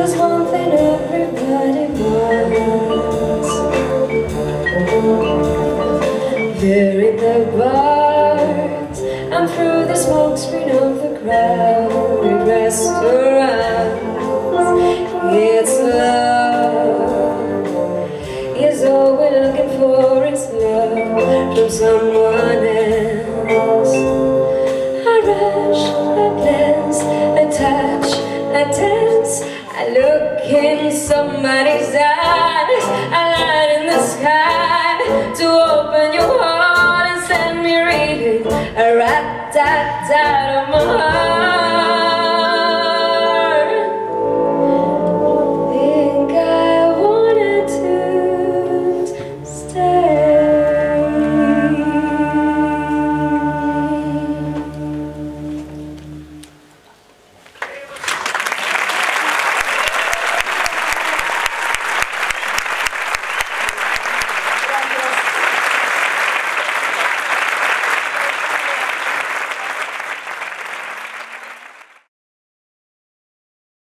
there's one thing everybody wants. There in the bars and through the smoke screen of the crowded restaurants, it's love. Is all we're looking for is love from someone else. I rush, I glance, I touch, I dance, I look in somebody's eyes, a light in the sky to open your heart and send me reading a rat-tat-tat of my heart.